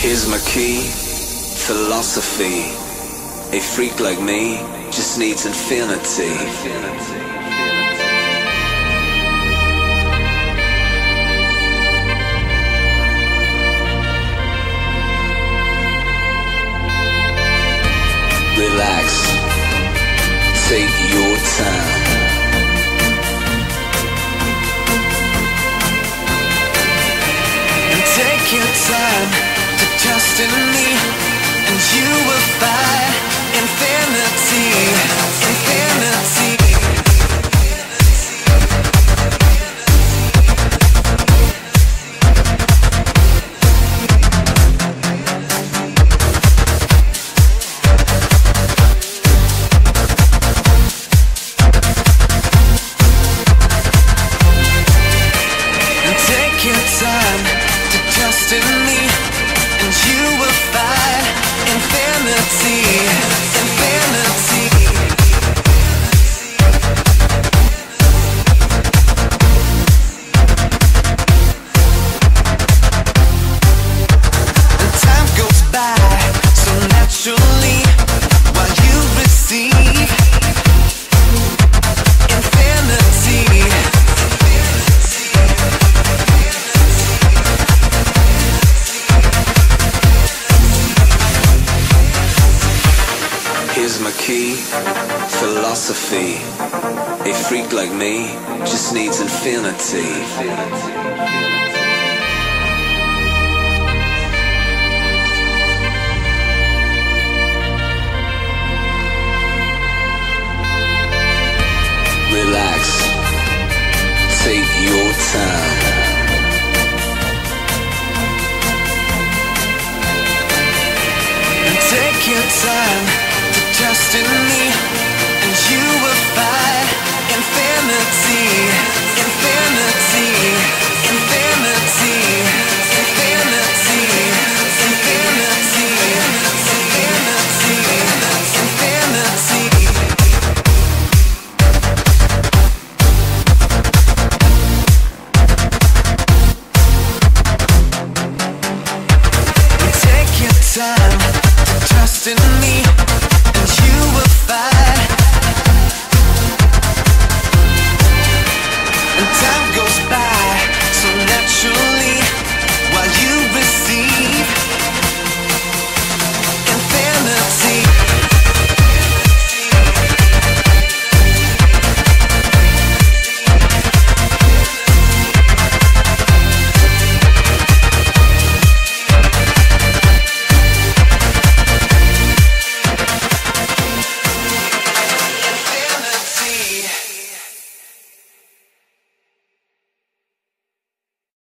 Here's my key, philosophy. A freak like me just needs infinity. Relax, take your time. And take your time to trust in me, and you will find infinity, infinity. Here's my key, philosophy. A freak like me just needs infinity. Relax, take your time. And take your time to trust in me, and you will find infinity, infinity, infinity, infinity, infinity, infinity, infinity. Take your time to trust in me.